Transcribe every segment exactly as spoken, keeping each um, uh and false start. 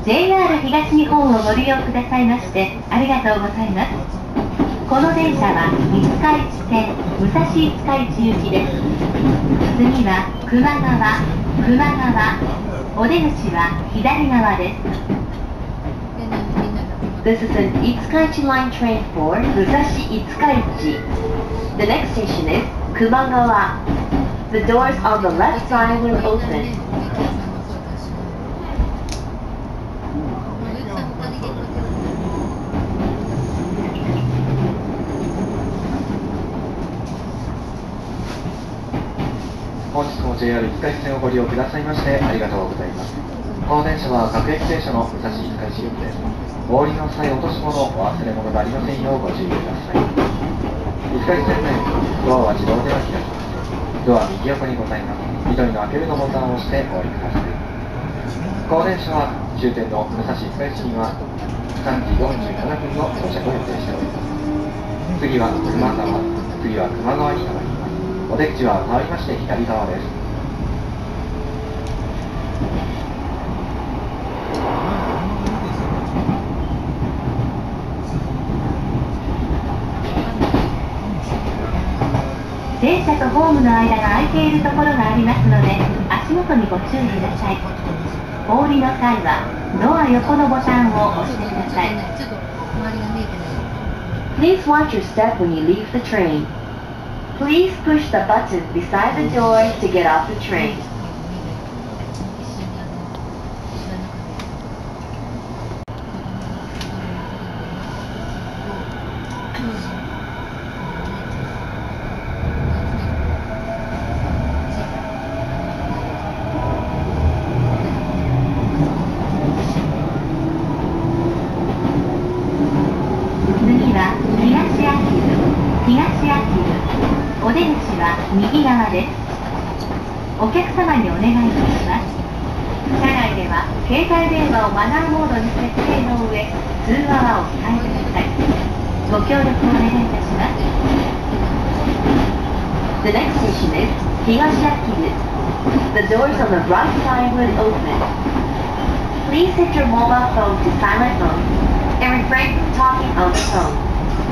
ジェイアール 東日本をご利用くださいましてありがとうございます。この電車は五日市線武蔵五日市行きです。次は球磨川、球磨川、お出口は左側です。This is an Itsukaichi line train for Musashi Itsukaichi. The next station is Kumagawa. The doors on the left side will open. 本日も ジェイアール 五日市線をご利用くださいましてありがとうございます。この電車は各駅停車の武蔵五日市行きです。お降りの際、落とし物、お忘れ物がありませんようご注意ください。五日市線内、ドアは自動では開きます。ドア右横にございます。緑の開けるのボタンを押してお降りください。この電車は終点の武蔵五日市にはさんじよんじゅうななふんの到着を予定しております。次は球磨川、次は球磨川に停まります。お出口は変わりまして左側です。 電車とホームの間が空いているところがありますので足元にご注意ください。お降りの際はドア横のボタンを押してください。Please watch your step when you leave the train. Please push the button beside the door to get off the train. お出口は右側です。お客様にお願いいたします。車内では携帯電話をマナーモードに設定の上、通話はお控えください。ご協力お願いいたします。The next station is 東秋保. The doors on the right side will open. Please set your mobile phone to silent mode and refrain from talking on the phone.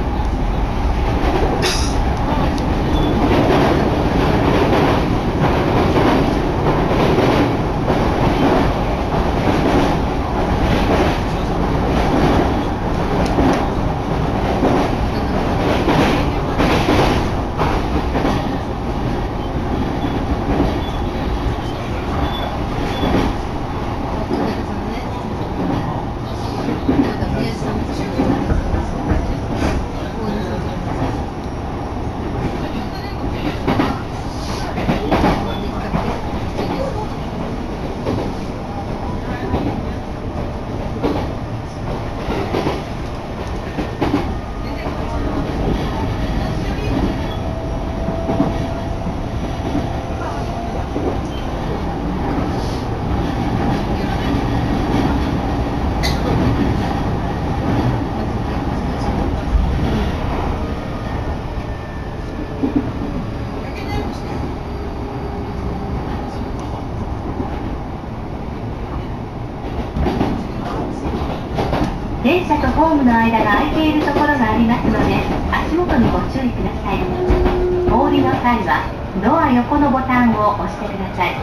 電車とホームの間が空いているところがありますので足元にご注意ください。お降りの際はドア横のボタンを押してください。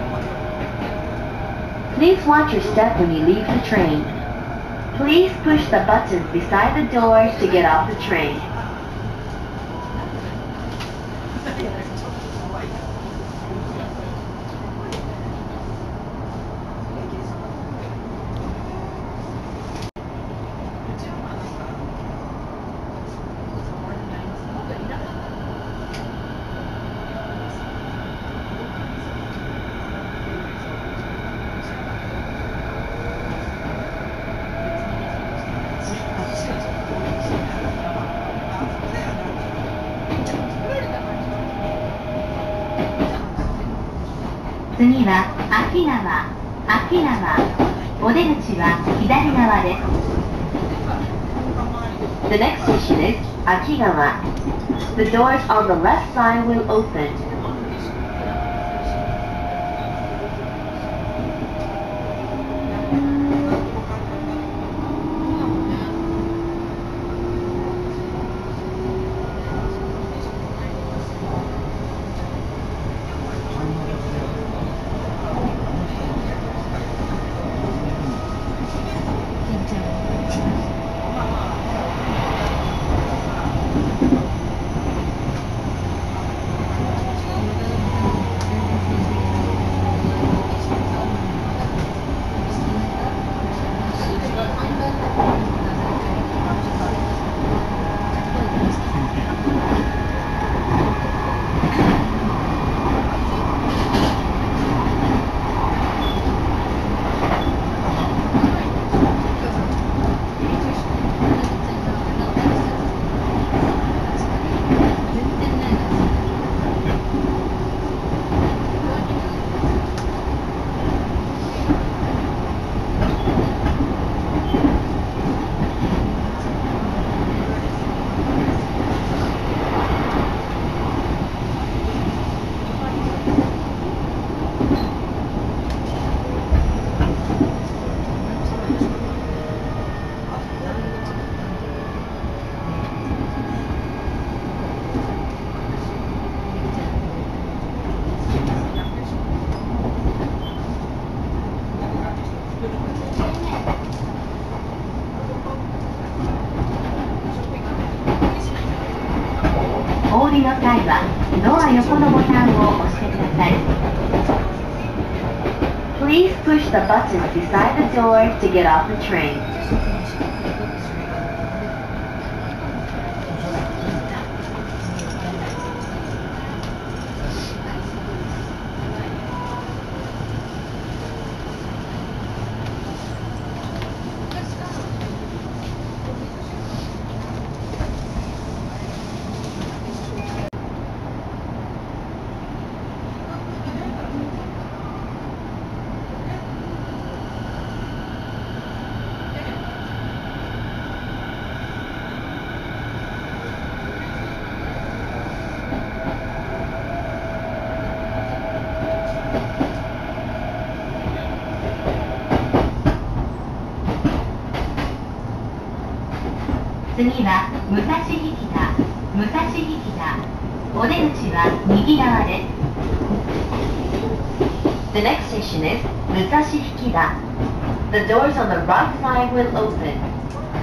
Please watch your step when you leave the train. Please push the button beside the door to get off the train. 次は秋川、秋川。お出口は左側です。The next station is Akigawa. The doors on the left side will open. 本ア横のボタンを押してください。 Please push the button beside the door to get off the train. 次は武蔵引田、武蔵引田。お出口は右側です。 The next station is Musashi Hikida. The doors on the right side will open.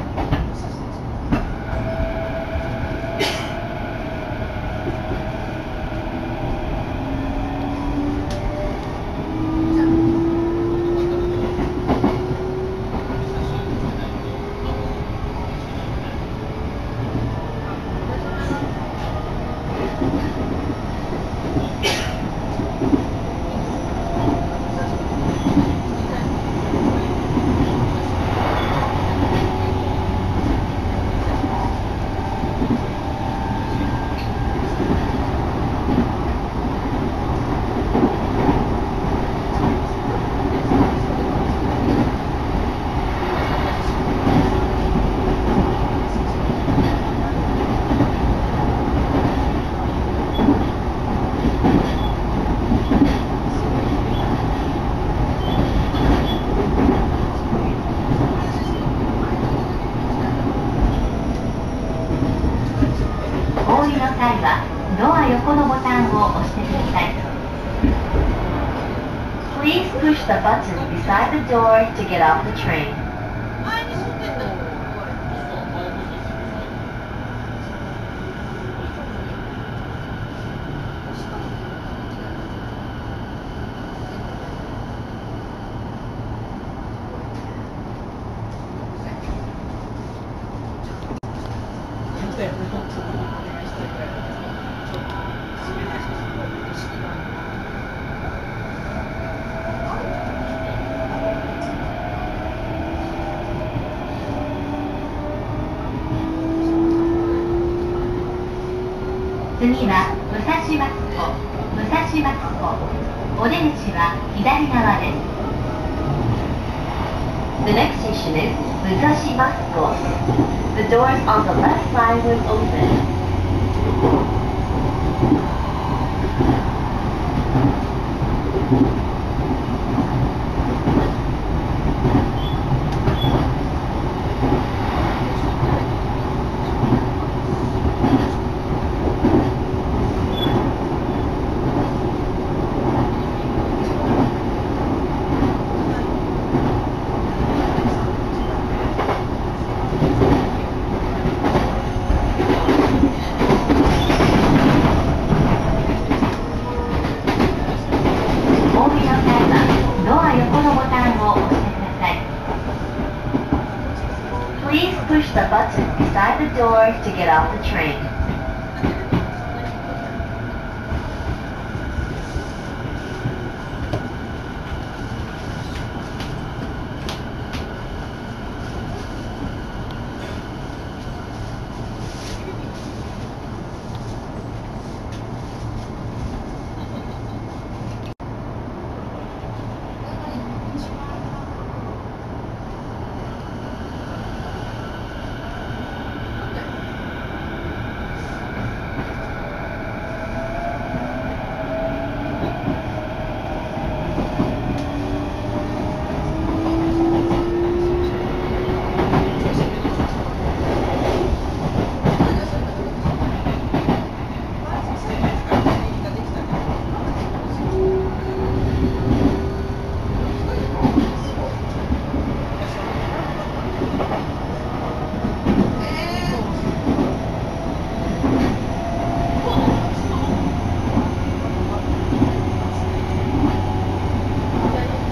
お降りの際はドア横のボタンを押してください。 Please push the button beside the door to get off the train. 次は武蔵松湖、武蔵松湖。お出口は左側です。 The next station is Musashi Masuko. The doors on the left side will open. お降りの際はドア横のボタンを押してください。 Please push the button beside the door to get off the train. 次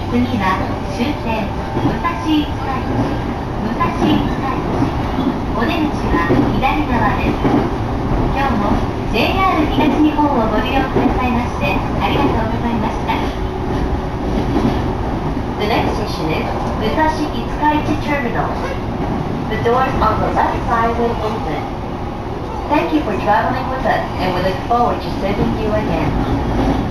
次は終点武蔵五日市武蔵五日市お出口は左側です。今日も ジェイアール 東日本をご利用くださいましてありがとうございました。 The next station is Musashi Itsukaichi Terminal. The doors on the left side will open. Thank you for traveling with us, and we look forward to serving you again.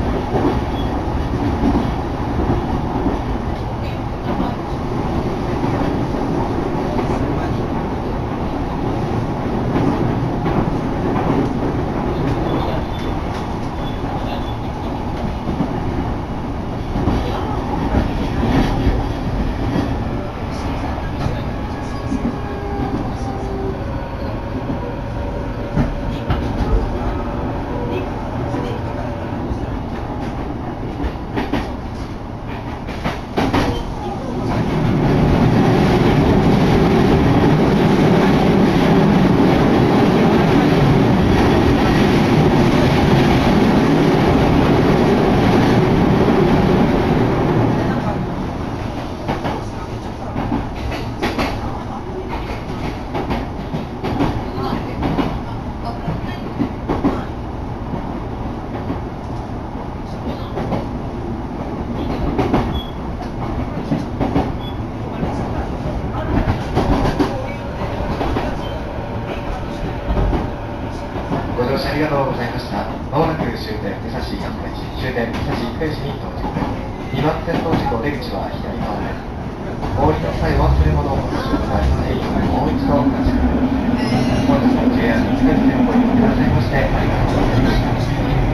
ご乗車ありがとうございました。まもなく終点武蔵五日市、終点武蔵五日市に到着です。にばん線の事故出口は左側です。お降りの際忘れ物をお持ちくださいませんようにもう一度お話しください。本日も ジェイアール 五日市線をご利用くださいましてありがとうございました。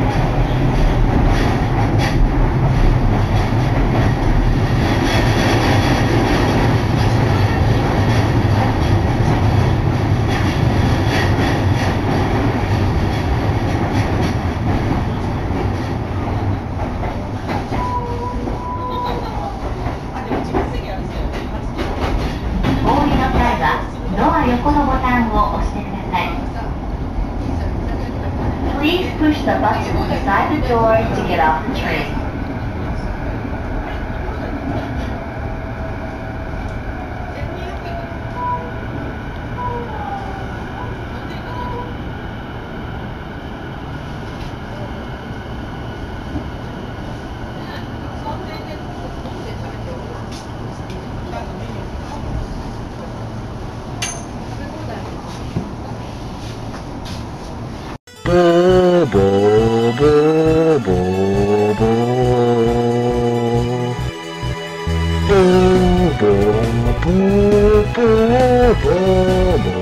横のボタンを押してください。 Please push the button beside the door to get off the train. ボーボーボーボーボーボーボーボーボーボーボー